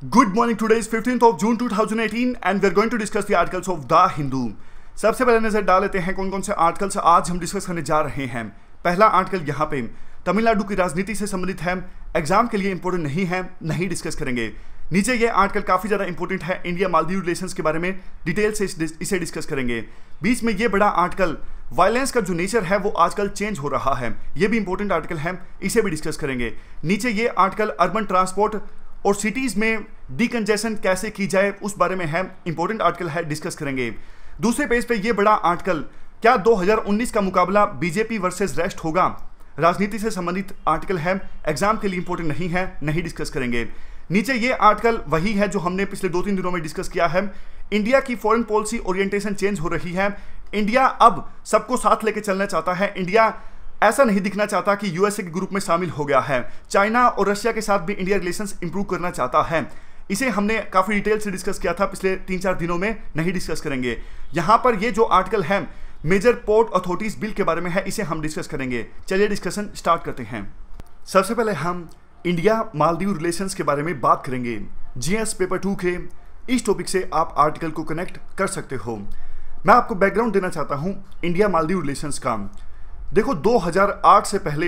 Good morning. Today is 15th of June 2018 and we are going to discuss the articles of The Hindu. सबसे पहले नजर डाल लेते हैं कौन कौन से आर्टिकल्स आज हम डिस्कस करने जा रहे हैं। पहला आर्टिकल यहाँ पे तमिलनाडु की राजनीति से संबंधित है, एग्जाम के लिए इंपॉर्टेंट नहीं है, नहीं डिस्कस करेंगे। नीचे ये आर्टिकल काफी ज्यादा इंपॉर्टेंट है, इंडिया मालदीव रिलेशंस के बारे में डिटेल से इसे डिस्कस करेंगे। बीच में ये बड़ा आर्टिकल वायलेंस का जो नेचर है वो आजकल चेंज हो रहा है, ये भी इंपॉर्टेंट आर्टिकल है, इसे भी डिस्कस करेंगे। नीचे ये आर्टिकल अर्बन ट्रांसपोर्ट और सिटीज में डीकंजेशन कैसे की जाए उस बारे में है, इंपॉर्टेंट आर्टिकल है, डिस्कस करेंगे। दूसरे पेज पे ये बड़ा आर्टिकल क्या 2019 का मुकाबला बीजेपी वर्सेस रेस्ट होगा, राजनीति से संबंधित आर्टिकल है, एग्जाम के लिए इंपॉर्टेंट नहीं है, नहीं डिस्कस करेंगे। नीचे ये आर्टिकल वही है जो हमने पिछले 2-3 दिनों में डिस्कस किया है, इंडिया की फॉरेन पॉलिसी ओरिएंटेशन चेंज हो रही है, इंडिया अब सबको साथ लेके चलना चाहता है, इंडिया ऐसा नहीं दिखना चाहता कि यूएसए के ग्रुप में शामिल हो गया है, चाइना और रशिया के साथ भी इंडिया रिलेशंस इंप्रूव करना चाहता है। इसे हमने काफी डिटेल से डिस्कस किया था पिछले 3-4 दिनों में, नहीं डिस्कस करेंगे। यहां पर ये जो आर्टिकल है मेजर पोर्ट अथॉरिटीज बिल के बारे में है, इसे हम डिस्कस करेंगे। चलिए डिस्कशन स्टार्ट करते हैं। सबसे पहले हम इंडिया मालदीव रिलेशंस के बारे में बात करेंगे। जीएस पेपर 2 के इस टॉपिक से आप आर्टिकल को कनेक्ट कर सकते हो। मैं आपको बैकग्राउंड देना चाहता हूं इंडिया मालदीव रिलेशंस का। देखो 2008 से पहले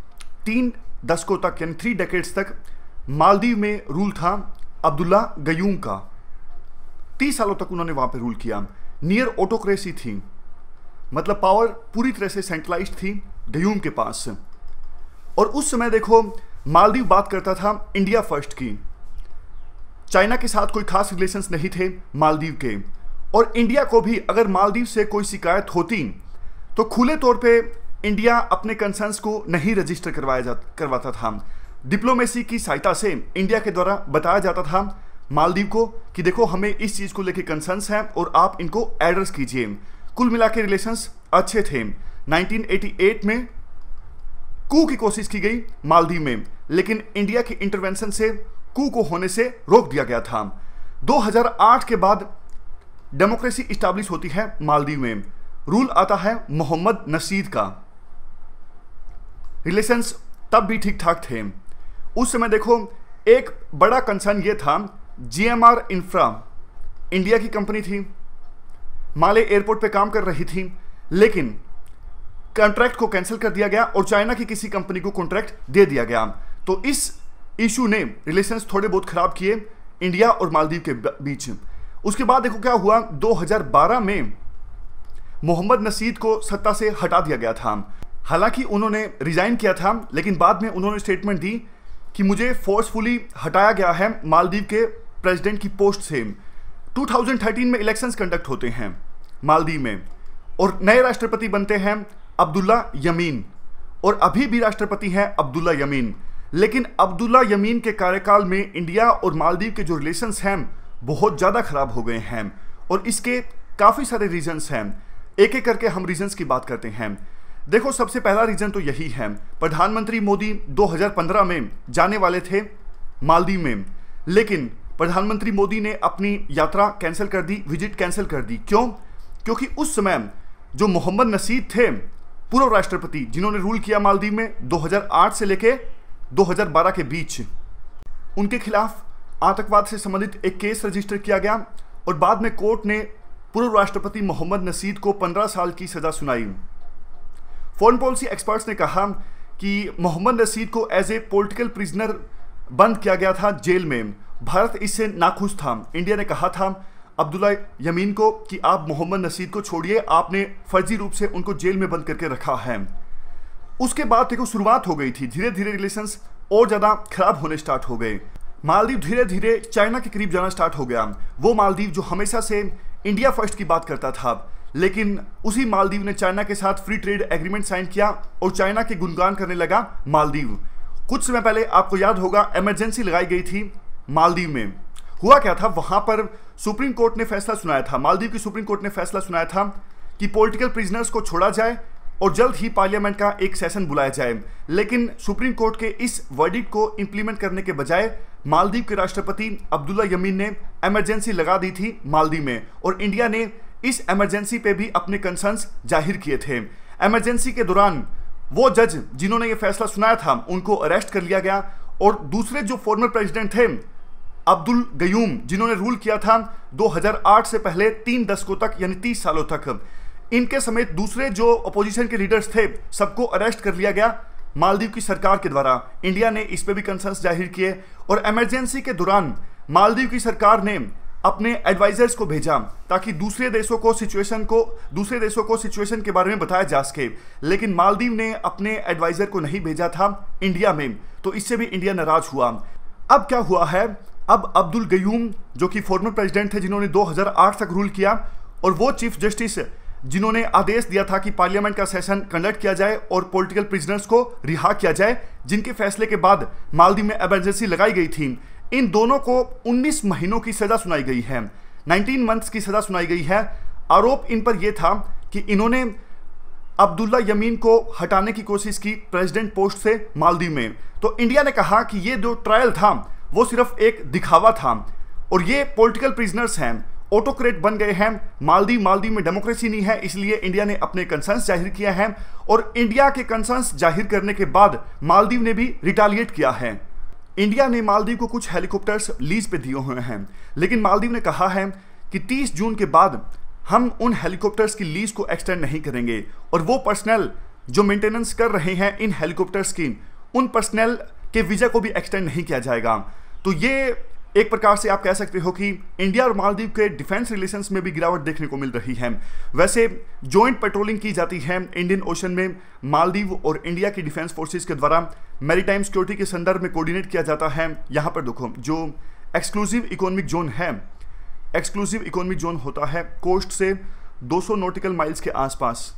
3 दशकों तक यानी 3 डेकेड्स तक मालदीव में रूल था अब्दुल्ला गयूम का। 30 सालों तक उन्होंने वहां पे रूल किया। नियर ऑटोक्रेसी थी, मतलब पावर पूरी तरह से सेंट्रलाइज्ड थी गयूम के पास। और उस समय देखो मालदीव बात करता था इंडिया फर्स्ट की, चाइना के साथ कोई खास रिलेशंस नहीं थे मालदीव के, और इंडिया को भी अगर मालदीव से कोई शिकायत होती तो खुले तौर पे इंडिया अपने कंसर्न्स को नहीं रजिस्टर करवाता था। डिप्लोमेसी की सहायता से इंडिया के द्वारा बताया जाता था मालदीव को कि देखो हमें इस चीज़ को लेकर कंसर्न्स हैं और आप इनको एड्रेस कीजिए। कुल मिला के रिलेशंस अच्छे थे। 1988 में कू की कोशिश की गई मालदीव में, लेकिन इंडिया की इंटरवेंशन से कू को होने से रोक दिया गया था। 2008 के बाद डेमोक्रेसी इस्टेब्लिश होती है मालदीव में, रूल आता है मोहम्मद नसीद का। रिलेशंस तब भी ठीक ठाक थे। उस समय देखो एक बड़ा कंसर्न ये था, जीएमआर इंफ्रा इंडिया की कंपनी थी, माले एयरपोर्ट पे काम कर रही थी, लेकिन कॉन्ट्रैक्ट को कैंसिल कर दिया गया और चाइना की किसी कंपनी को कॉन्ट्रैक्ट दे दिया गया। तो इस इशू ने रिलेशंस थोड़े बहुत खराब किए इंडिया और मालदीव के बीच। उसके बाद देखो क्या हुआ, 2012 में मोहम्मद नसीद को सत्ता से हटा दिया गया था। हालांकि उन्होंने रिजाइन किया था, लेकिन बाद में उन्होंने स्टेटमेंट दी कि मुझे फोर्सफुली हटाया गया है मालदीव के प्रेसिडेंट की पोस्ट से। 2013 में इलेक्शंस कंडक्ट होते हैं मालदीव में और नए राष्ट्रपति बनते हैं अब्दुल्ला यमीन, और अभी भी राष्ट्रपति हैं अब्दुल्ला यमीन। लेकिन अब्दुल्ला यमीन के कार्यकाल में इंडिया और मालदीव के जो रिलेशंस हैं बहुत ज़्यादा खराब हो गए हैं, और इसके काफ़ी सारे रीजंस हैं। एक एक करके हम रीजंस की बात करते हैं। देखो सबसे पहला रीजन तो यही है, प्रधानमंत्री मोदी 2015 में जाने वाले थे मालदीव में, लेकिन प्रधानमंत्री मोदी ने अपनी यात्रा कैंसिल कर दी, विजिट कैंसिल कर दी। क्यों? क्योंकि उस समय जो मोहम्मद नसीद थे पूर्व राष्ट्रपति जिन्होंने रूल किया मालदीव में 2008 से लेके 2012 के बीच, उनके खिलाफ आतंकवाद से संबंधित एक केस रजिस्टर किया गया और बाद में कोर्ट ने पूर्व राष्ट्रपति मोहम्मद नसीद को 15 साल की सजा सुनाई। फॉरेन पॉलिसी एक्सपर्ट्स ने कहा कि मोहम्मद नसीद को एज ए पॉलिटिकल प्रिजनर बंद किया गया था जेल में। भारत इससे नाखुश था। इंडिया ने कहा था अब्दुल्ला यमीन को कि आप मोहम्मद नसीद को छोड़िए, आपने फर्जी रूप से उनको जेल में बंद करके रखा है। उसके बाद देखो शुरुआत हो गई थी, धीरे धीरे रिलेशंस और ज़्यादा खराब होने स्टार्ट हो गए। मालदीव धीरे धीरे चाइना के करीब जाना स्टार्ट हो गया। वो मालदीव जो हमेशा से इंडिया फर्स्ट की बात करता था, लेकिन उसी मालदीव ने चाइना के साथ फ्री ट्रेड एग्रीमेंट साइन किया और चाइना के गुणगान करने लगा मालदीव। कुछ समय पहले आपको याद होगा इमरजेंसी लगाई गई थी मालदीव में। हुआ क्या था, वहां पर सुप्रीम कोर्ट ने फैसला सुनाया था, मालदीव की सुप्रीम कोर्ट ने फैसला सुनाया था कि पॉलिटिकल प्रिजनर्स को छोड़ा जाए और जल्द ही पार्लियामेंट का एक सेशन बुलाया जाए। लेकिन सुप्रीम कोर्ट के इस वर्डिक्ट को इंप्लीमेंट करने के बजाय मालदीव के राष्ट्रपति अब्दुल्ला यमीन ने इमरजेंसी लगा दी थी मालदीव में, और इंडिया ने इस इमरजेंसी पे भी अपने कंसर्न्स जाहिर किए थे। इमरजेंसी के दौरान वो जज जिन्होंने ये फैसला सुनाया था उनको अरेस्ट कर लिया गया, और दूसरे जो फॉर्मर प्रेसिडेंट थे अब्दुल गयूम, जिन्होंने रूल किया था 2008 से पहले 3 दशकों तक, यानी 30 सालों तक। इनके समेत दूसरे जो अपोजिशन के लीडर्स थे सबको अरेस्ट कर लिया गया मालदीव की सरकार के द्वारा। इंडिया ने इस पे भी कंसर्न्स जाहिर किए और इमरजेंसी के दौरान मालदीव की सरकार ने अपने एडवाइजर्स को भेजा ताकि दूसरे देशों को सिचुएशन के बारे में बताया जा सके, लेकिन मालदीव ने अपने एडवाइजर को नहीं भेजा था इंडिया में, तो इससे भी इंडिया नाराज हुआ। अब क्या हुआ है, अब अब्दुल गयूम जो कि फॉर्मर प्रेसिडेंट थे जिन्होंने 2008 तक रूल किया, और वो चीफ जस्टिस जिन्होंने आदेश दिया था कि पार्लियामेंट का सेशन कंडक्ट किया जाए और पॉलिटिकल प्रिजनर्स को रिहा किया जाए, जिनके फैसले के बाद मालदीव में इमरजेंसी लगाई गई थी, इन दोनों को 19 महीनों की सजा सुनाई गई है, 19 मंथ्स की सजा सुनाई गई है। आरोप इन पर यह था कि इन्होंने अब्दुल्ला यमीन को हटाने की कोशिश की प्रेसिडेंट पोस्ट से मालदीव में। तो इंडिया ने कहा कि ये जो ट्रायल था वो सिर्फ एक दिखावा था और ये पॉलिटिकल प्रिजनर्स हैं, ऑटोक्रेट बन गए हैं। मालदीव में डेमोक्रेसी नहीं है, इसलिए इंडिया ने अपने कंसर्न्स जाहिर किया है और इंडिया के कंसर्न्स जाहिर करने के बाद मालदीव ने भी रिटालिएट किया है। इंडिया ने मालदीव को कुछ हेलीकॉप्टर्स लीज पे दिए हुए हैं, लेकिन मालदीव ने कहा है कि 30 जून के बाद हम उन हेलीकॉप्टर्स की लीज को एक्सटेंड नहीं करेंगे और वो पर्सनल जो मेंटेनेंस कर रहे हैं इन हेलीकॉप्टर्स की, उन पर्सनल के वीजा को भी एक्सटेंड नहीं किया जाएगा। तो ये एक प्रकार से आप कह सकते हो कि इंडिया और मालदीव के डिफेंस रिलेशंस में भी गिरावट देखने को मिल रही है। वैसे जॉइंट पेट्रोलिंग की जाती है इंडियन ओशन में, मालदीव और इंडिया की डिफेंस फोर्सेस के द्वारा मैरीटाइम सिक्योरिटी के संदर्भ में कोऑर्डिनेट किया जाता है। यहाँ पर देखो जो एक्सक्लूसिव इकोनॉमिक जोन है, एक्सक्लूसिव इकोनॉमिक जोन होता है कोस्ट से 200 नॉटिकल माइल्स के आसपास।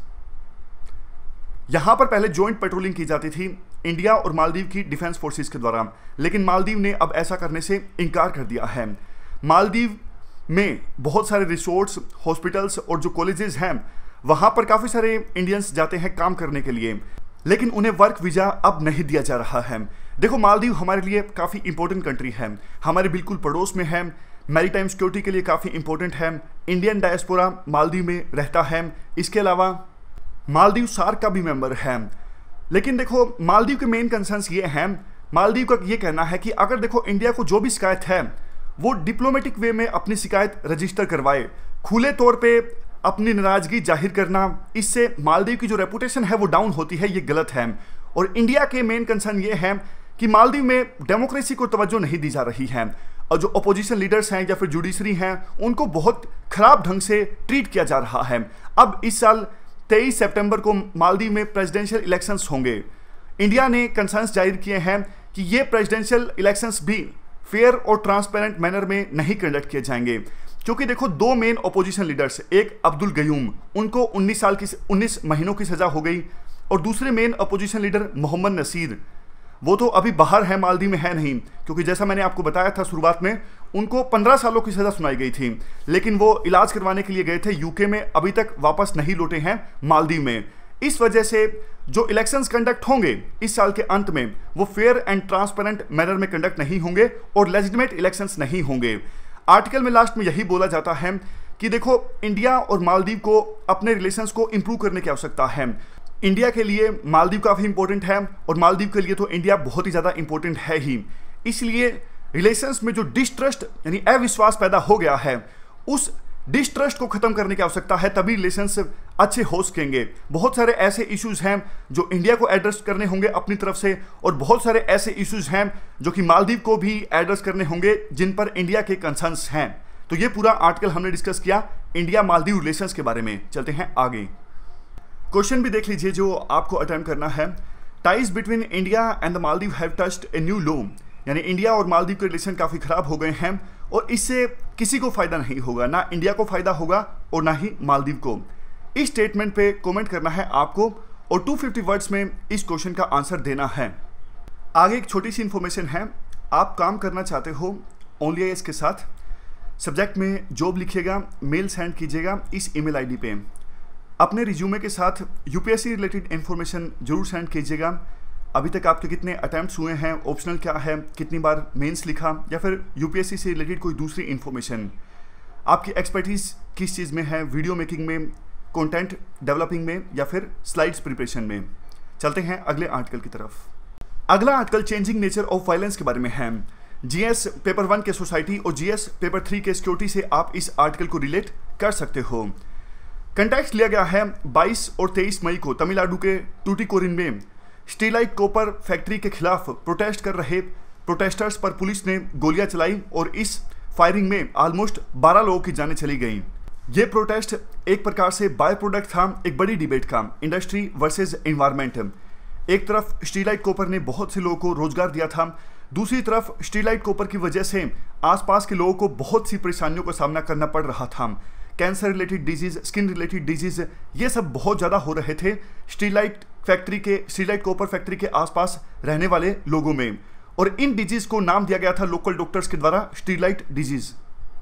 यहाँ पर पहले जॉइंट पेट्रोलिंग की जाती थी इंडिया और मालदीव की डिफेंस फोर्सेस के द्वारा, लेकिन मालदीव ने अब ऐसा करने से इनकार कर दिया है। मालदीव में बहुत सारे रिसोर्ट्स, हॉस्पिटल्स और जो कॉलेजेस हैं वहाँ पर काफ़ी सारे इंडियंस जाते हैं काम करने के लिए, लेकिन उन्हें वर्क वीज़ा अब नहीं दिया जा रहा है। देखो मालदीव हमारे लिए काफ़ी इंपॉर्टेंट कंट्री है, हमारे बिल्कुल पड़ोस में है, मैरीटाइम सिक्योरिटी के लिए काफ़ी इंपॉर्टेंट है, इंडियन डायस्पोरा मालदीव में रहता है, इसके अलावा मालदीव सार्क का भी मेंबर है। लेकिन देखो मालदीव के मेन कंसर्न्स ये हैं, मालदीव का ये कहना है कि अगर देखो इंडिया को जो भी शिकायत है वो डिप्लोमेटिक वे में अपनी शिकायत रजिस्टर करवाए, खुले तौर पे अपनी नाराजगी जाहिर करना, इससे मालदीव की जो रेपुटेशन है वो डाउन होती है, ये गलत है। और इंडिया के मेन कंसर्न ये है कि मालदीव में डेमोक्रेसी को तवज्जो नहीं दी जा रही है और जो अपोजिशन लीडर्स हैं या फिर जुडिशरी हैं उनको बहुत खराब ढंग से ट्रीट किया जा रहा है। अब इस साल 23 सितंबर को मालदीव में प्रेसिडेंशियल इलेक्शंस होंगे। इंडिया ने कंसर्न्स जाहिर किए हैं कि ये प्रेसिडेंशियल इलेक्शंस भी फेयर और ट्रांसपेरेंट मैनर में नहीं कंडक्ट किए जाएंगे, क्योंकि देखो दो मेन अपोजिशन लीडर्स, एक अब्दुल गयूम, उनको 19 महीनों की सज़ा हो गई, और दूसरे main opposition leader Mohammed Naseer, वो तो अभी बाहर है, मालदीव में है नहीं, क्योंकि जैसा मैंने आपको बताया था शुरुआत में उनको 15 सालों की सज़ा सुनाई गई थी, लेकिन वो इलाज करवाने के लिए गए थे यूके में, अभी तक वापस नहीं लौटे हैं मालदीव में। इस वजह से जो इलेक्शंस कंडक्ट होंगे इस साल के अंत में वो फेयर एंड ट्रांसपेरेंट मैनर में कंडक्ट नहीं होंगे और लेजिटिमेट इलेक्शंस नहीं होंगे। आर्टिकल में लास्ट में यही बोला जाता है कि देखो इंडिया और मालदीव को अपने रिलेशंस को इंप्रूव करने की आवश्यकता है। इंडिया के लिए मालदीव काफ़ी इंपॉर्टेंट है और मालदीव के लिए तो इंडिया बहुत ही ज़्यादा इंपॉर्टेंट है ही, इसलिए रिलेशंस में जो डिस्ट्रस्ट यानी अविश्वास पैदा हो गया है उस डिस्ट्रस्ट को खत्म करने की आवश्यकता है, तभी रिलेशंस अच्छे हो सकेंगे। बहुत सारे ऐसे इश्यूज हैं जो इंडिया को एड्रेस करने होंगे अपनी तरफ से और बहुत सारे ऐसे इश्यूज हैं जो कि मालदीव को भी एड्रेस करने होंगे जिन पर इंडिया के कंसर्न्स हैं। तो ये पूरा आर्टिकल हमने डिस्कस किया इंडिया मालदीव रिलेशंस के बारे में। चलते हैं आगे, क्वेश्चन भी देख लीजिए जो आपको अटेम्प्ट करना है। Ties between India and the Maldives have touched a new low, यानी इंडिया और मालदीव के रिलेशन काफ़ी ख़राब हो गए हैं और इससे किसी को फ़ायदा नहीं होगा, ना इंडिया को फ़ायदा होगा और ना ही मालदीव को। इस स्टेटमेंट पे कमेंट करना है आपको और 250 वर्ड्स में इस क्वेश्चन का आंसर देना है। आगे एक छोटी सी इन्फॉर्मेशन है, आप काम करना चाहते हो ओनली आईएएस के साथ, सब्जेक्ट में जॉब लिखिएगा, मेल सेंड कीजिएगा इस ईमेल आईडी पे। अपने रिज्यूमे के साथ यूपीएससी रिलेटेड इन्फॉर्मेशन जरूर सेंड कीजिएगा। अभी तक आपके कितने अटैम्प्ट्स हुए हैं, ऑप्शनल क्या है, कितनी बार मेंस लिखा, या फिर यूपीएससी से रिलेटेड कोई दूसरी इन्फॉर्मेशन, आपकी एक्सपर्टीज़ किस चीज़ में है, वीडियो मेकिंग में, कंटेंट डेवलपिंग में, या फिर स्लाइड्स प्रिपरेशन में। चलते हैं अगले आर्टिकल की तरफ। अगला article changing nature of violence के बारे में है। जीएस पेपर 1 के सोसाइटी और जीएस पेपर 3 के सिक्योरिटी से आप इस आर्टिकल को रिलेट कर सकते हो। कंटेक्स्ट लिया गया है 22 और 23 मई को तमिलनाडु के टूटिकोरिन में स्टीलाइट कॉपर फैक्ट्री के खिलाफ प्रोटेस्ट कर रहे प्रोटेस्टर्स पर पुलिस ने गोलियां चलाई और इस फायरिंग में ऑलमोस्ट 12 लोगों की जानें चली गईं। ये प्रोटेस्ट एक प्रकार से बाय प्रोडक्ट था एक बड़ी डिबेट का, इंडस्ट्री वर्सेस एनवायरनमेंट। एक तरफ स्टीलाइट कॉपर ने बहुत से लोगों को रोजगार दिया था, दूसरी तरफ स्टीलाइट कॉपर की वजह से आसपास के लोगों को बहुत सी परेशानियों का सामना करना पड़ रहा था। Cancer related disease, skin related disease, ये सब बहुत ज़्यादा हो रहे थे स्टीलाइट कॉपर फैक्ट्री के आसपास रहने वाले लोगों में, और इन डिजीज को नाम दिया गया था लोकल डॉक्टर्स के द्वारा स्टीलाइट डिजीज।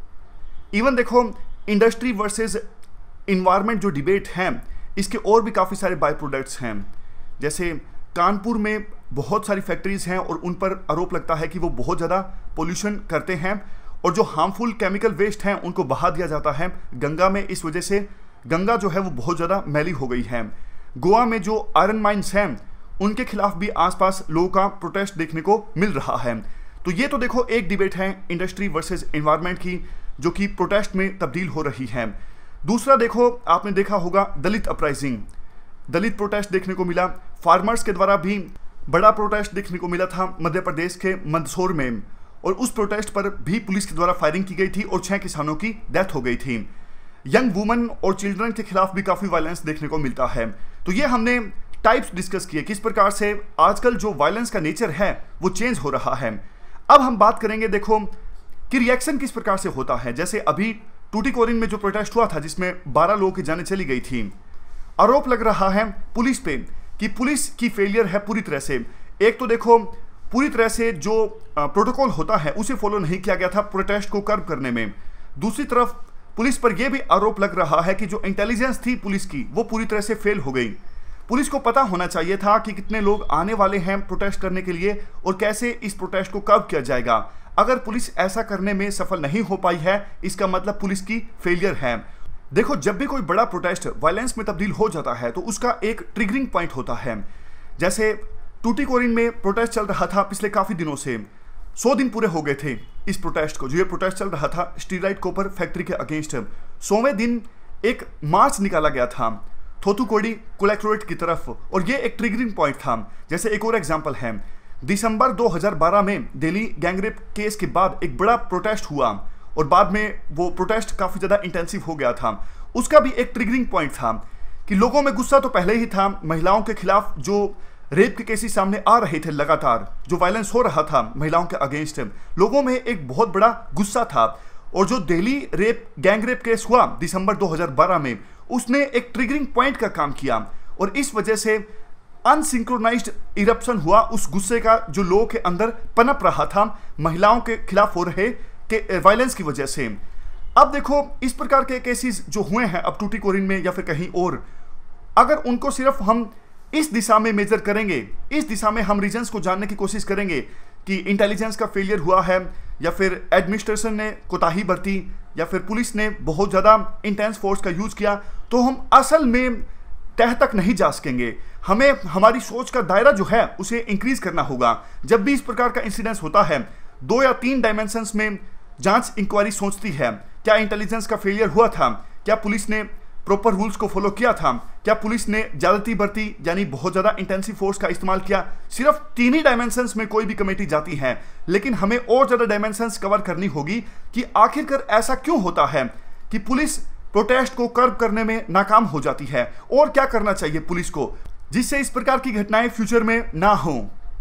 इवन देखो, इंडस्ट्री वर्सेस इन्वायरमेंट जो डिबेट है, इसके और भी काफ़ी सारे बाय प्रोडक्ट्स हैं। जैसे कानपुर में बहुत सारी फैक्ट्रीज हैं और उन पर आरोप लगता है कि वो बहुत ज़्यादा पोल्यूशन करते हैं और जो हार्मफुल केमिकल वेस्ट हैं उनको बहा दिया जाता है गंगा में। इस वजह से गंगा जो है वो बहुत ज़्यादा मैली हो गई है। गोवा में जो आयरन माइंस हैं उनके खिलाफ भी आसपास लोगों का प्रोटेस्ट देखने को मिल रहा है। तो ये तो देखो एक डिबेट है इंडस्ट्री वर्सेस एनवायरनमेंट की, जो कि प्रोटेस्ट में तब्दील हो रही है। दूसरा देखो, आपने देखा होगा दलित अपराइजिंग, दलित प्रोटेस्ट देखने को मिला। फार्मर्स के द्वारा भी बड़ा प्रोटेस्ट देखने को मिला था मध्य प्रदेश के मंदसौर में, और उस प्रोटेस्ट पर भी पुलिस के द्वारा फायरिंग की गई थी और 6 किसानों की डेथ हो गई थी। यंग वुमेन और चिल्ड्रन के खिलाफ भी काफ़ी वायलेंस देखने को मिलता है। तो ये हमने टाइप्स डिस्कस किए, किस प्रकार से आजकल जो वायलेंस का नेचर है वो चेंज हो रहा है। अब हम बात करेंगे देखो कि रिएक्शन किस प्रकार से होता है। जैसे अभी टूटिकोरिन में जो प्रोटेस्ट हुआ था जिसमें 12 लोगों की जानें चली गई थी, आरोप लग रहा है पुलिस पे कि पुलिस की फेलियर है पूरी तरह से। एक तो देखो, पूरी तरह से जो प्रोटोकॉल होता है उसे फॉलो नहीं किया गया था प्रोटेस्ट को कर्ब करने में। दूसरी तरफ पुलिस पर यह भी आरोप लग रहा है कि जो इंटेलिजेंस थी पुलिस की वो पूरी तरह से फेल हो गई। पुलिस को पता होना चाहिए था कि कितने लोग आने वाले हैं प्रोटेस्ट करने के लिए और कैसे इस प्रोटेस्ट को कर्ब किया जाएगा। अगर पुलिस ऐसा करने में सफल नहीं हो पाई है, इसका मतलब पुलिस की फेलियर है। देखो, जब भी कोई बड़ा प्रोटेस्ट वायलेंस में तब्दील हो जाता है तो उसका एक ट्रिगरिंग पॉइंट होता है। जैसे टूटिकोरिन में प्रोटेस्ट चल रहा था पिछले काफ़ी दिनों से, 100 दिन पूरे हो गए थे इस प्रोटेस्ट को, जो ये प्रोटेस्ट चल रहा था स्टीलाइट कॉपर फैक्ट्री के अगेंस्ट। 100वें दिन एक मार्च निकाला गया था थोथुकोडी कलेक्टोरेट की तरफ, और ये एक ट्रिगरिंग पॉइंट था। जैसे एक और एग्जाम्पल है, दिसंबर 2012 में दिल्ली गैंगरेप केस के बाद एक बड़ा प्रोटेस्ट हुआ और बाद में वो प्रोटेस्ट काफ़ी ज़्यादा इंटेंसिव हो गया था। उसका भी एक ट्रिगरिंग पॉइंट था कि लोगों में गुस्सा तो पहले ही था, महिलाओं के खिलाफ जो रेप के केसेस सामने आ रहे थे, लगातार जो वायलेंस हो रहा था महिलाओं के अगेंस्ट, लोगों में एक बहुत बड़ा गुस्सा था। और जो दिल्ली गैंग रेप केस हुआ दिसंबर 2012 में, उसने एक ट्रिगरिंग पॉइंट का काम किया और इस वजह से अनसिंक्रोनाइज्ड इरप्शन हुआ उस गुस्से का जो लोगों के अंदर पनप रहा था महिलाओं के खिलाफ हो रहे के वायलेंस की वजह से। अब देखो, इस प्रकार के केसेस जो हुए हैं अब टूटिकोरिन में या फिर कहीं और, अगर उनको सिर्फ हम इस दिशा में मेजर करेंगे, इस दिशा में हम रीजंस को जानने की कोशिश करेंगे कि इंटेलिजेंस का फेलियर हुआ है या फिर एडमिनिस्ट्रेशन ने कोताही बरती या फिर पुलिस ने बहुत ज़्यादा इंटेंस फोर्स का यूज़ किया, तो हम असल में तह तक नहीं जा सकेंगे। हमें हमारी सोच का दायरा जो है उसे इंक्रीज करना होगा। जब भी इस प्रकार का इंसिडेंस होता है, 2 या 3 डायमेंशंस में जांच इंक्वायरी सोचती है। क्या इंटेलिजेंस का फेलियर हुआ था? क्या पुलिस ने प्रॉपर रूल्स को फॉलो किया था? क्या पुलिस ने ज्यादती बरती, यानी बहुत ज़्यादा इंटेंसिव फोर्स का इस्तेमाल किया? सिर्फ 3 ही डायमेंशंस में कोई भी कमेटी जाती है, लेकिन हमें और ज़्यादा डायमेंशंस कवर करनी होगी कि आखिरकार ऐसा क्यों होता है कि पुलिस प्रोटेस्ट को कर्ब करने में नाकाम हो जाती है, और क्या करना चाहिए पुलिस को जिससे इस प्रकार की घटनाएं फ्यूचर में ना हो।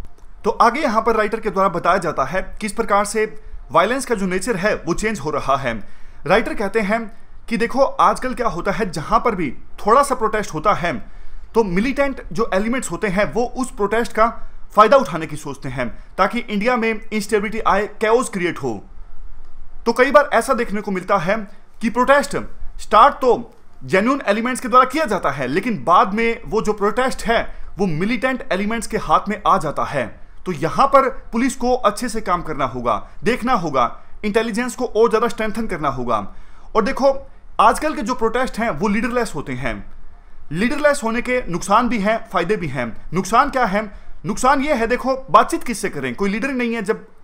तो आगे यहाँ पर राइटर के द्वारा बताया जाता है किस प्रकार से वायलेंस का जो नेचर है वो चेंज हो रहा है। राइटर कहते हैं कि देखो, आजकल क्या होता है, जहां पर भी थोड़ा सा प्रोटेस्ट होता है तो मिलिटेंट जो एलिमेंट्स होते हैं वो उस प्रोटेस्ट का फायदा उठाने की सोचते हैं ताकि इंडिया में इंस्टेबिलिटी आए, कैओस क्रिएट हो। तो कई बार ऐसा देखने को मिलता है कि प्रोटेस्ट स्टार्ट तो जेन्युइन एलिमेंट्स के द्वारा किया जाता है, लेकिन बाद में वो जो प्रोटेस्ट है वो मिलिटेंट एलिमेंट्स के हाथ में आ जाता है। तो यहां पर पुलिस को अच्छे से काम करना होगा, देखना होगा, इंटेलिजेंस को और ज्यादा स्ट्रेंथन करना होगा। और देखो, आजकल के जो प्रोटेस्ट हैं वो लीडरलेस होते हैं। लीडरलेस होने के नुकसान भी हैं, फायदे भी हैं। नुकसान क्या है? नुकसान ये है, देखो, बातचीत किससे करें? कोई लीडर नहीं है जब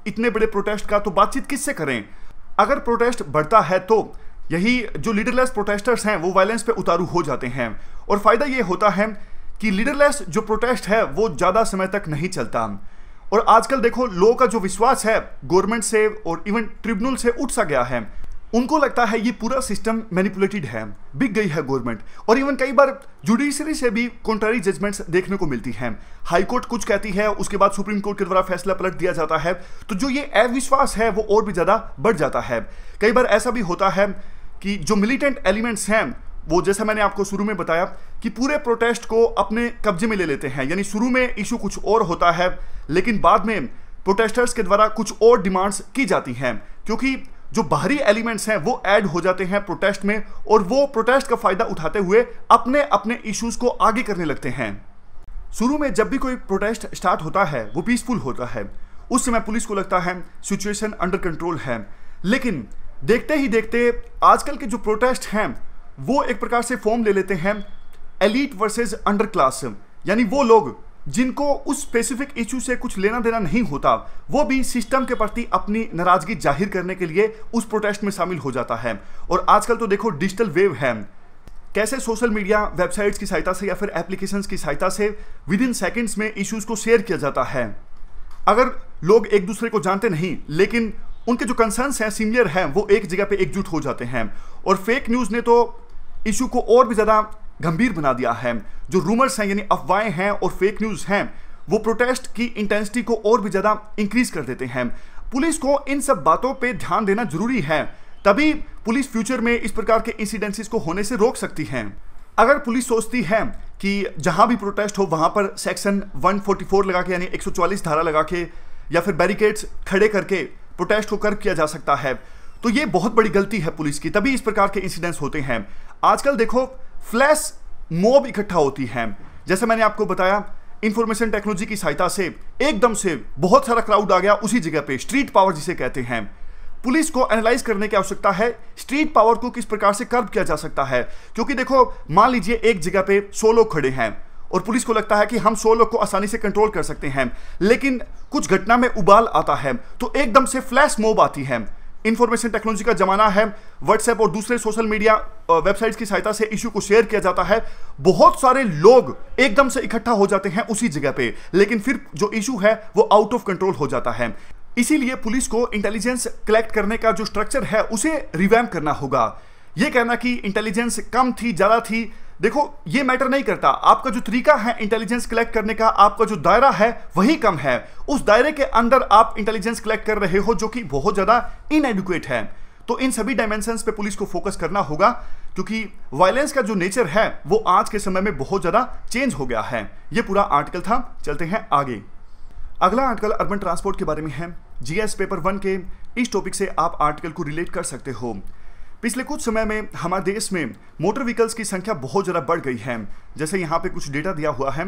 इतने बड़े प्रोटेस्ट का, तो बातचीत किससे करें? अगर प्रोटेस्ट बढ़ता है तो यही जो लीडरलेस प्रोटेस्टर्स हैं वो वायलेंस पे उतारू हो जाते हैं, और फायदा ये होता है कि लीडरलेस जो प्रोटेस्ट है वो ज़्यादा समय तक नहीं चलता। और आजकल देखो लोगों का जो विश्वास है गवर्नमेंट से और इवन ट्रिब्यूनल से उठ सा गया है। उनको लगता है ये पूरा सिस्टम मैनिपुलेटेड है, बिक गई है गवर्नमेंट, और इवन कई बार जुडिशरी से भी कॉन्ट्ररी जजमेंट्स देखने को मिलती हैं। हाई कोर्ट कुछ कहती है, उसके बाद सुप्रीम कोर्ट के द्वारा फैसला पलट दिया जाता है, तो जो ये अविश्वास है वो और भी ज़्यादा बढ़ जाता है। कई बार ऐसा भी होता है कि जो मिलिटेंट एलिमेंट्स हैं वो, जैसा मैंने आपको शुरू में बताया, कि पूरे प्रोटेस्ट को अपने कब्जे में ले लेते हैं। यानी शुरू में इशू कुछ और होता है, लेकिन बाद में प्रोटेस्टर्स के द्वारा कुछ और डिमांड्स की जाती हैं, क्योंकि जो बाहरी एलिमेंट्स हैं वो ऐड हो जाते हैं प्रोटेस्ट में, और वो प्रोटेस्ट का फायदा उठाते हुए अपने अपने इश्यूज को आगे करने लगते हैं। शुरू में जब भी कोई प्रोटेस्ट स्टार्ट होता है वो पीसफुल होता है, उस समय पुलिस को लगता है सिचुएशन अंडर कंट्रोल है, लेकिन देखते ही देखते आजकल के जो प्रोटेस्ट हैं वो एक प्रकार से फॉर्म ले लेते हैं एलीट वर्सेस अंडर क्लास। यानी वो लोग जिनको उस स्पेसिफिक इशू से कुछ लेना देना नहीं होता, वो भी सिस्टम के प्रति अपनी नाराजगी जाहिर करने के लिए उस प्रोटेस्ट में शामिल हो जाता है। और आजकल तो देखो डिजिटल वेव है, कैसे सोशल मीडिया वेबसाइट्स की सहायता से या फिर एप्लीकेशंस की सहायता से विद इन सेकेंड्स में इश्यूज को शेयर किया जाता है। अगर लोग एक दूसरे को जानते नहीं, लेकिन उनके जो कंसर्न्स हैं सिमिलर हैं, वो एक जगह पे एकजुट हो जाते हैं। और फेक न्यूज़ ने तो इशू को और भी ज़्यादा गंभीर बना दिया है। जो रूमर्स हैं यानी अफवाहें हैं और फेक न्यूज़ हैं, वो प्रोटेस्ट की इंटेंसिटी को और भी ज़्यादा इंक्रीज कर देते हैं। पुलिस को इन सब बातों पे ध्यान देना जरूरी है, तभी पुलिस फ्यूचर में इस प्रकार के इंसिडेंसेस को होने से रोक सकती है। अगर पुलिस सोचती है कि जहां भी प्रोटेस्ट हो वहां पर सेक्शन 144 लगा के, यानी 144 धारा लगा के, या फिर बैरिकेड्स खड़े करके प्रोटेस्ट को कर्ब किया जा सकता है, तो ये बहुत बड़ी गलती है पुलिस की, तभी इस प्रकार के इंसिडेंट्स होते हैं। आजकल देखो फ्लैश मॉब इकट्ठा होती है, जैसे मैंने आपको बताया इंफॉर्मेशन टेक्नोलॉजी की सहायता से एकदम से बहुत सारा क्राउड आ गया उसी जगह पे, स्ट्रीट पावर जिसे कहते हैं। पुलिस को एनालाइज करने की आवश्यकता है स्ट्रीट पावर को किस प्रकार से कर्ब किया जा सकता है, क्योंकि देखो मान लीजिए एक जगह पे 100 लोग खड़े हैं और पुलिस को लगता है कि हम 100 लोग को आसानी से कंट्रोल कर सकते हैं, लेकिन कुछ घटना में उबाल आता है तो एकदम से फ्लैश मॉब आती है। इंफॉर्मेशन टेक्नोलॉजी का जमाना है, व्हाट्सएप और दूसरे सोशल मीडिया वेबसाइट्स की सहायता से इशू को शेयर किया जाता है, बहुत सारे लोग एकदम से इकट्ठा हो जाते हैं उसी जगह पे, लेकिन फिर जो इशू है वो आउट ऑफ कंट्रोल हो जाता है। इसीलिए पुलिस को इंटेलिजेंस कलेक्ट करने का जो स्ट्रक्चर है उसे रिवैम्प करना होगा। यह कहना कि इंटेलिजेंस कम थी ज्यादा थी, देखो ये मैटर नहीं करता। आपका जो तरीका है इंटेलिजेंस कलेक्ट करने का, आपका जो दायरा है वही कम है, उस दायरे के अंदर आप इंटेलिजेंस कलेक्ट कर रहे हो जो कि बहुत ज्यादा इनएडुकेट है। तो इन सभी डायमेंशंस पे पुलिस को फोकस करना होगा, क्योंकि वायलेंस का जो नेचर है वो आज के समय में बहुत ज्यादा चेंज हो गया है। ये पूरा आर्टिकल था, चलते हैं आगे। अगला आर्टिकल अर्बन ट्रांसपोर्ट के बारे में है। जीएस पेपर 1 के इस टॉपिक से आप आर्टिकल को रिलेट कर सकते हो। पिछले कुछ समय में हमारे देश में मोटर व्हीकल्स की संख्या बहुत ज़्यादा बढ़ गई है। जैसे यहाँ पे कुछ डेटा दिया हुआ है,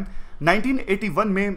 1981 में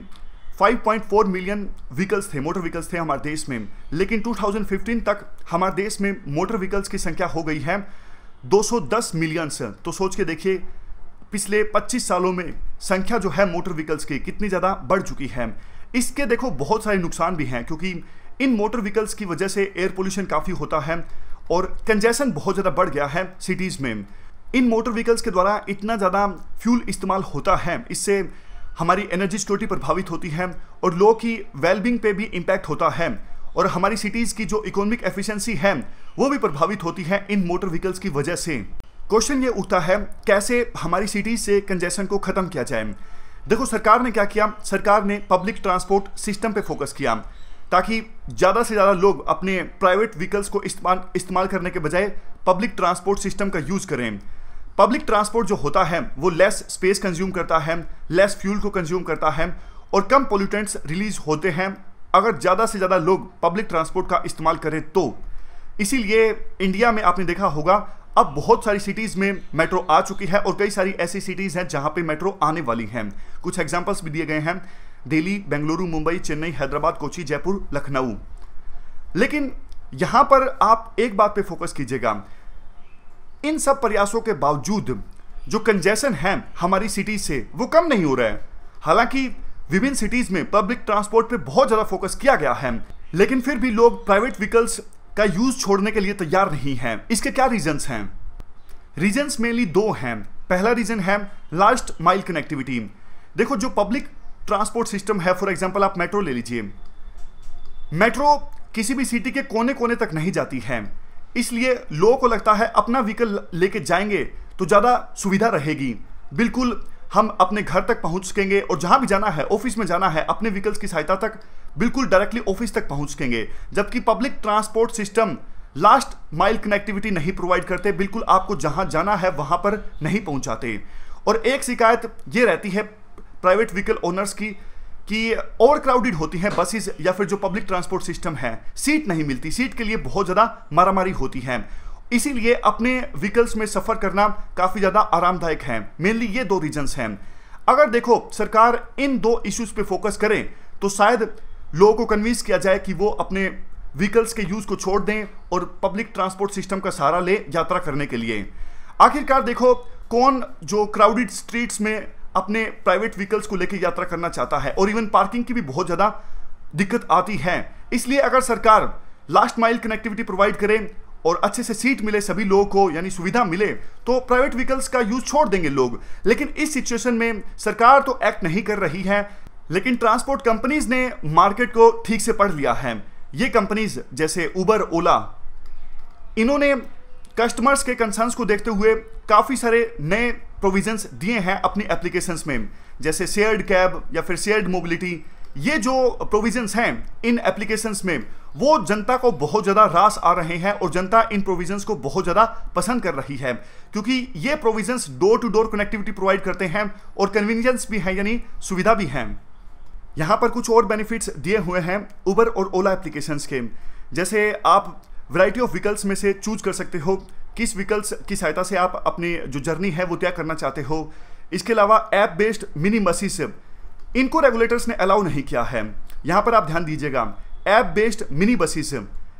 5.4 मिलियन व्हीकल्स थे, मोटर व्हीकल्स थे हमारे देश में, लेकिन 2015 तक हमारे देश में मोटर व्हीकल्स की संख्या हो गई है 210 मिलियन से। तो सोच के देखिए पिछले 25 सालों में संख्या जो है मोटर व्हीकल्स की कितनी ज़्यादा बढ़ चुकी है। इसके देखो बहुत सारे नुकसान भी हैं, क्योंकि इन मोटर व्हीकल्स की वजह से एयर पोल्यूशन काफ़ी होता है और कंजेशन बहुत ज़्यादा बढ़ गया है सिटीज़ में। इन मोटर व्हीकल्स के द्वारा इतना ज़्यादा फ्यूल इस्तेमाल होता है, इससे हमारी एनर्जी सिक्योरिटी प्रभावित होती है और लोगों की वेलबींग पे भी इम्पैक्ट होता है, और हमारी सिटीज़ की जो इकोनॉमिक एफिशिएंसी है वो भी प्रभावित होती है इन मोटर व्हीकल्स की वजह से। क्वेश्चन ये उठता है कैसे हमारी सिटीज़ से कंजेशन को ख़त्म किया जाए। देखो सरकार ने क्या किया, सरकार ने पब्लिक ट्रांसपोर्ट सिस्टम पे फोकस किया, ताकि ज़्यादा से ज़्यादा लोग अपने प्राइवेट व्हीकल्स को इस्तेमाल करने के बजाय पब्लिक ट्रांसपोर्ट सिस्टम का यूज़ करें। पब्लिक ट्रांसपोर्ट जो होता है वो लेस स्पेस कंज्यूम करता है, लेस फ्यूल को कंज्यूम करता है और कम पोल्यूटेंट्स रिलीज होते हैं अगर ज़्यादा से ज़्यादा लोग पब्लिक ट्रांसपोर्ट का इस्तेमाल करें तो। इसीलिए इंडिया में आपने देखा होगा अब बहुत सारी सिटीज़ में मेट्रो आ चुकी है और कई सारी ऐसी सिटीज़ हैं जहाँ पे मेट्रो आने वाली हैं। कुछ एग्जांपल्स भी दिए गए हैं, दिल्ली, बेंगलुरु, मुंबई, चेन्नई, हैदराबाद, कोची, जयपुर, लखनऊ। लेकिन यहाँ पर आप एक बात पे फोकस कीजिएगा, इन सब प्रयासों के बावजूद जो कंजेशन है हमारी सिटी से वो कम नहीं हो रहा है। हालांकि विभिन्न सिटीज़ में पब्लिक ट्रांसपोर्ट पे बहुत ज़्यादा फोकस किया गया है, लेकिन फिर भी लोग प्राइवेट व्हीकल्स का यूज छोड़ने के लिए तैयार नहीं हैं। इसके क्या रीजंस हैं? रीजंस मेनली दो हैं। पहला रीजन है लास्ट माइल कनेक्टिविटी। देखो, जो पब्लिक ट्रांसपोर्ट सिस्टम है, फॉर एग्जांपल आप मेट्रो ले लीजिए। मेट्रो किसी भी सिटी के कोने कोने तक नहीं जाती है, इसलिए लोगों को लगता है अपना व्हीकल लेके जाएंगे तो ज़्यादा सुविधा रहेगी। बिल्कुल हम अपने घर तक पहुंच सकेंगे और जहां भी जाना है, ऑफिस में जाना है, अपने व्हीकल्स की सहायता तक बिल्कुल डायरेक्टली ऑफिस तक पहुंच सकेंगे। जबकि public transport system last mile connectivity नहीं प्रोवाइड करते, बिल्कुल आपको जहां जाना है वहां पर नहीं पहुंचाते। और एक शिकायत ये रहती है प्राइवेट व्हीकल ओनर्स की कि ओवर क्राउडेड होती हैं बसेस या फिर जो पब्लिक ट्रांसपोर्ट सिस्टम है, सीट नहीं मिलती, सीट के लिए बहुत ज़्यादा मारामारी होती है। इसीलिए अपने व्हीकल्स में सफ़र करना काफ़ी ज़्यादा आरामदायक है। मेनली ये दो रीजंस हैं। अगर देखो सरकार इन दो इश्यूज़ पे फोकस करे तो शायद लोगों को कन्विंस किया जाए कि वो अपने व्हीकल्स के यूज़ को छोड़ दें और पब्लिक ट्रांसपोर्ट सिस्टम का सहारा ले यात्रा करने के लिए। आखिरकार देखो, कौन जो क्राउडेड स्ट्रीट्स में अपने प्राइवेट व्हीकल्स को लेकर यात्रा करना चाहता है, और इवन पार्किंग की भी बहुत ज़्यादा दिक्कत आती है। इसलिए अगर सरकार लास्ट माइल कनेक्टिविटी प्रोवाइड करे और अच्छे से सीट मिले सभी लोगों को, यानी सुविधा मिले, तो प्राइवेट व्हीकल्स का यूज छोड़ देंगे लोग। लेकिन इस सिचुएशन में सरकार तो एक्ट नहीं कर रही है, लेकिन ट्रांसपोर्ट कंपनीज ने मार्केट को ठीक से पढ़ लिया है। ये कंपनीज जैसे उबर, ओला, इन्होंने कस्टमर्स के कंसर्न्स को देखते हुए काफ़ी सारे नए प्रोविजंस दिए हैं अपनी एप्लीकेशंस में, जैसे शेयर्ड कैब या फिर शेयर्ड मोबिलिटी। ये जो प्रोविजंस हैं इन एप्लीकेशंस में, वो जनता को बहुत ज़्यादा रास आ रहे हैं और जनता इन प्रोविजंस को बहुत ज़्यादा पसंद कर रही है, क्योंकि ये provisions door to door connectivity provide करते हैं और कन्वीनियंस भी है, यानी सुविधा भी है। यहाँ पर कुछ और बेनिफिट्स दिए हुए हैं उबर और ओला एप्लीकेशंस के, जैसे आप वैरायटी ऑफ व्हीकल्स में से चूज कर सकते हो किस व्हीकल्स की सहायता से आप अपनी जो जर्नी है वो तय करना चाहते हो। इसके अलावा ऐप बेस्ड मिनी बसेस, इनको रेगुलेटर्स ने अलाउ नहीं किया है। यहाँ पर आप ध्यान दीजिएगा, app based mini buses,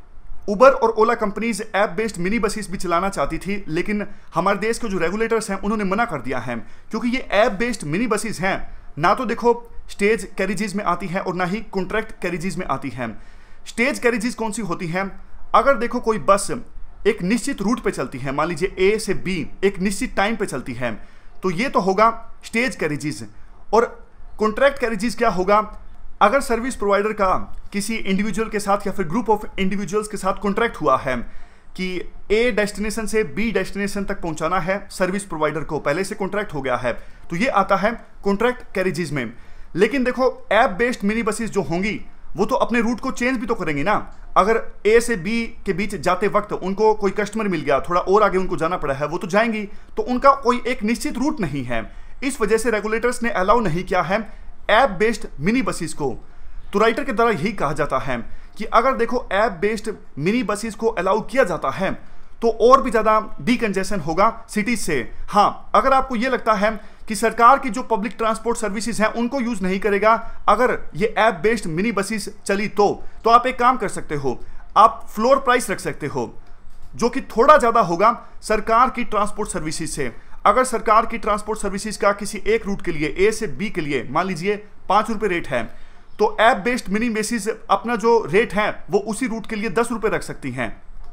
Uber और Ola companies app based mini buses भी चलाना चाहती थी, लेकिन हमारे देश के जो रेगुलेटर्स हैं उन्होंने मना कर दिया है, क्योंकि ये ऐप बेस्ड मिनी बसेस हैं, ना तो देखो स्टेज कैरेजेस में आती है और ना ही कॉन्ट्रैक्ट कैरेजेस में आती है। स्टेज कैरेजेस कौन सी होती हैं? अगर देखो कोई बस एक निश्चित रूट पे चलती है, मान लीजिए ए से बी, एक निश्चित टाइम पे चलती है, तो ये तो होगा स्टेज कैरेजेस। और कॉन्ट्रैक्ट कैरेजेस क्या होगा? अगर सर्विस प्रोवाइडर का किसी इंडिविजुअल के साथ या फिर ग्रुप ऑफ इंडिविजुअल्स के साथ कॉन्ट्रैक्ट हुआ है कि ए डेस्टिनेशन से बी डेस्टिनेशन तक पहुंचाना है, सर्विस प्रोवाइडर को पहले से कॉन्ट्रैक्ट हो गया है, तो ये आता है कॉन्ट्रैक्ट कैरेजेस में। लेकिन देखो ऐप बेस्ड मिनी बसेस जो होंगी वो तो अपने रूट को चेंज भी तो करेंगी ना। अगर ए से बी के बीच जाते वक्त उनको कोई कस्टमर मिल गया, थोड़ा और आगे उनको जाना पड़ा है, वो तो जाएंगी, तो उनका कोई एक निश्चित रूट नहीं है। इस वजह से रेगुलेटर्स ने अलाउ नहीं किया है ऐप बेस्ड मिनी बसेस को। तो राइटर के द्वारा यही कहा जाता है कि अगर देखो ऐप बेस्ड मिनी बसेस को अलाउ किया जाता है तो और भी ज़्यादा डीकंजेशन होगा सिटीज से। हाँ, अगर आपको ये लगता है कि सरकार की जो पब्लिक ट्रांसपोर्ट सर्विसेज हैं उनको यूज नहीं करेगा अगर ये ऐप बेस्ड मिनी बसेस चली, तो आप एक काम कर सकते हो, आप फ्लोर प्राइस रख सकते हो जो कि थोड़ा ज़्यादा होगा सरकार की ट्रांसपोर्ट सर्विसेज से। अगर सरकार की ट्रांसपोर्ट सर्विसेज का किसी एक रूट के लिए ए से बी के लिए मान लीजिए 5 रुपये रेट है, तो ऐप बेस्ड मिनी बसेस अपना जो रेट है वो उसी रूट के लिए 10 रुपये रख सकती हैं।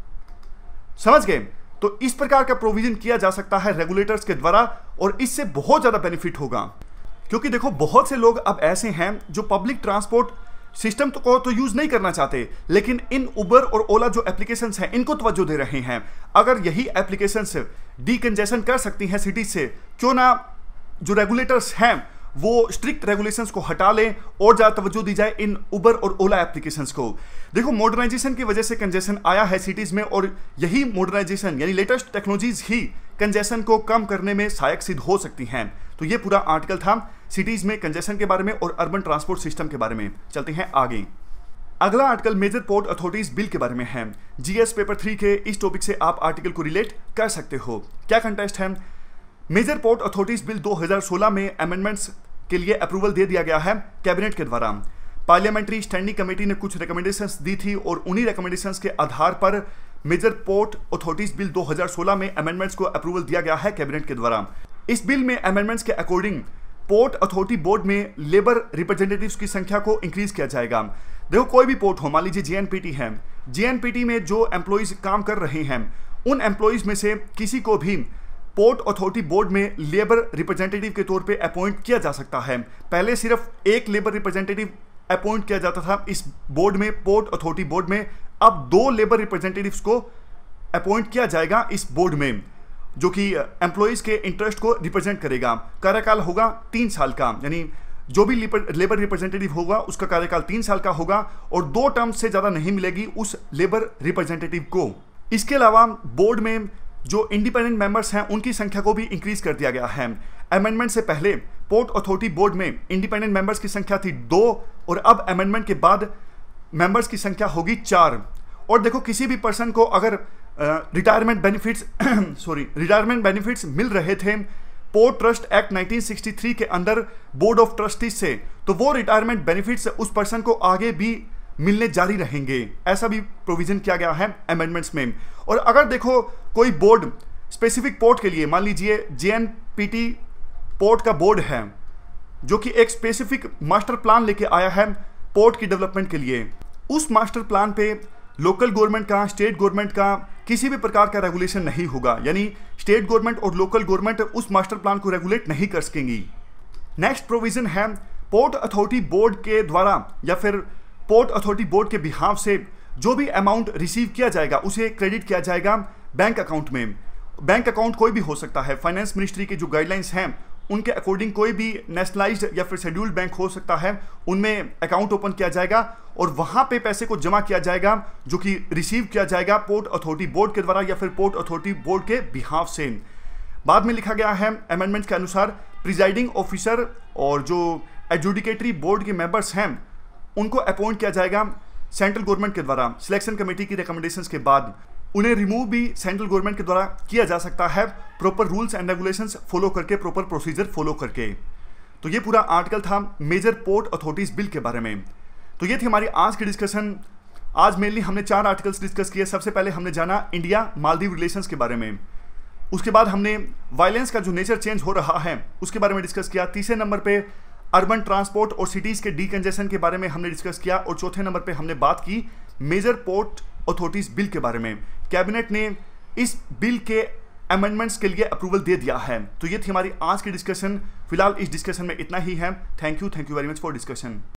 समझ गए? तो इस प्रकार का प्रोविजन किया जा सकता है रेगुलेटर्स के द्वारा और इससे बहुत ज़्यादा बेनिफिट होगा, क्योंकि देखो बहुत से लोग अब ऐसे हैं जो पब्लिक ट्रांसपोर्ट सिस्टम को तो यूज नहीं करना चाहते, लेकिन इन उबर और ओला जो एप्लीकेशंस हैं इनको तवज्जो दे रहे हैं। अगर यही एप्लीकेशंस डीकंजेशन कर सकती हैं सिटी से, क्यों ना जो रेगुलेटर्स हैं वो स्ट्रिक्ट रेगुलेशंस को हटा लें और ज़्यादा तवज्जो दी जाए इन उबर और ओला एप्लीकेशंस को। देखो मॉडर्नाइजेशन की वजह से कंजेशन आया है सिटीज़ में, और यही मॉडर्नाइजेशन यानी लेटेस्ट टेक्नोलॉजीज ही कंजेशन को कम करने में सहायक सिद्ध हो सकती हैं। तो ये पूरा आर्टिकल था सिटीज़ में कंजेशन के बारे में और अर्बन ट्रांसपोर्ट सिस्टम के बारे में। चलते हैं आगे। अगला article major port authorities bill के बारे में है। जीएस पेपर 3 के इस टॉपिक से आप आर्टिकल को रिलेट कर सकते हो। क्या कंटेस्ट है? मेजर पोर्ट अथॉरिटीज बिल 2016 में अमेंडमेंट्स के लिए अप्रूवल दे दिया गया है कैबिनेट के द्वारा। पार्लियामेंट्री स्टैंडिंग कमेटी ने कुछ रिकमेंडेशंस दी थी और उन्हीं रिकमेंडेशंस के आधार पर मेजर पोर्ट अथॉरिटीज बिल 2016 में अमेंडमेंट्स को अप्रूवल दिया गया है कैबिनेट के द्वारा। इस बिल में अमेंडमेंट्स के अकॉर्डिंग पोर्ट अथॉरिटी बोर्ड में लेबर रिप्रेजेंटेटिव्स की संख्या को इंक्रीज किया जाएगा, देखो कोई भी पोर्ट हो, मान लीजिए जेएनपीटी है, जेएनपीटी में जो एम्प्लॉइज काम कर रहे हैं उन एम्प्लॉइज में से किसी को भी पोर्ट अथॉरिटी बोर्ड में लेबर रिप्रेजेंटेटिव के तौर पे अपॉइंट किया जा सकता है। पहले सिर्फ एक लेबर रिप्रेजेंटेटिव अपॉइंट किया जाता था इस बोर्ड में, पोर्ट अथॉरिटी बोर्ड में। अब 2 लेबर रिप्रेजेंटेटिव्स को अपॉइंट किया जाएगा इस बोर्ड में, जो कि एम्प्लॉइज के इंटरेस्ट को रिप्रेजेंट करेगा। कार्यकाल होगा 3 साल का, यानी जो भी लेबर रिप्रेजेंटेटिव होगा उसका कार्यकाल 3 साल का होगा और 2 टर्म से ज़्यादा नहीं मिलेगी उस लेबर रिप्रेजेंटेटिव को। इसके अलावा बोर्ड में जो इंडिपेंडेंट मेंबर्स हैं उनकी संख्या को भी इंक्रीज कर दिया गया है। अमेंडमेंट से पहले पोर्ट अथॉरिटी बोर्ड में इंडिपेंडेंट मेंबर्स की संख्या थी 2 और अब अमेंडमेंट के बाद मेंबर्स की संख्या होगी 4। और देखो किसी भी पर्सन को अगर रिटायरमेंट बेनिफिट्स मिल रहे थे पोर्ट ट्रस्ट एक्ट 1963 के अंदर बोर्ड ऑफ ट्रस्टीज से, तो वो रिटायरमेंट बेनिफिट्स उस पर्सन को आगे भी मिलने जारी रहेंगे। ऐसा भी प्रोविजन किया गया है अमेंडमेंट्स में। और अगर देखो कोई बोर्ड स्पेसिफिक पोर्ट के लिए, मान लीजिए जेएनपीटी पोर्ट का बोर्ड है जो कि एक स्पेसिफिक मास्टर प्लान लेके आया है पोर्ट की डेवलपमेंट के लिए, उस मास्टर प्लान पे लोकल गवर्नमेंट का, स्टेट गवर्नमेंट का किसी भी प्रकार का रेगुलेशन नहीं होगा, यानी स्टेट गवर्नमेंट और लोकल गवर्नमेंट उस मास्टर प्लान को रेगुलेट नहीं कर सकेंगी। नेक्स्ट प्रोविजन है पोर्ट अथॉरिटी बोर्ड के द्वारा या फिर पोर्ट अथॉरिटी बोर्ड के बिहाफ से जो भी अमाउंट रिसीव किया जाएगा उसे क्रेडिट किया जाएगा बैंक अकाउंट में। बैंक अकाउंट कोई भी हो सकता है, फाइनेंस मिनिस्ट्री की जो गाइडलाइंस हैं उनके अकॉर्डिंग कोई भी नेशनलाइज्ड या फिर शेड्यूल्ड बैंक हो सकता है, उनमें अकाउंट ओपन किया जाएगा और वहां पे पैसे को जमा किया जाएगा जो कि रिसीव किया जाएगा पोर्ट अथॉरिटी बोर्ड के द्वारा या फिर पोर्ट अथॉरिटी बोर्ड के बिहाफ से। बाद में लिखा गया है अमेंडमेंट के अनुसार प्रिजाइडिंग ऑफिसर और जो एडजुडिकेटरी बोर्ड के मेंबर्स हैं उनको अपॉइंट किया जाएगा सेंट्रल गवर्नमेंट के द्वारा सिलेक्शन कमेटी की रिकमेंडेशंस के बाद। उन्हें रिमूव भी सेंट्रल गवर्नमेंट के द्वारा किया जा सकता है proper rules and regulations follow करके, प्रॉपर प्रोसीजर फॉलो करके। तो ये पूरा आर्टिकल था मेजर पोर्ट अथॉरिटीज बिल के बारे में। तो ये थी हमारी आज की डिस्कशन। आज मेनली हमने 4 आर्टिकल्स डिस्कस किए। सबसे पहले हमने जाना इंडिया मालदीव रिलेशंस के बारे में, उसके बाद हमने वायलेंस का जो नेचर चेंज हो रहा है उसके बारे में डिस्कस किया। तीसरे नंबर पे अर्बन ट्रांसपोर्ट और सिटीज़ के डीकंजेशन के बारे में हमने डिस्कस किया और चौथे नंबर पे हमने बात की मेजर पोर्ट अथॉरिटीज बिल के बारे में। कैबिनेट ने इस बिल के अमेंडमेंट्स के लिए अप्रूवल दे दिया है। तो ये थी हमारी आज की डिस्कशन। फिलहाल इस डिस्कशन में इतना ही है। Thank you very much for discussion.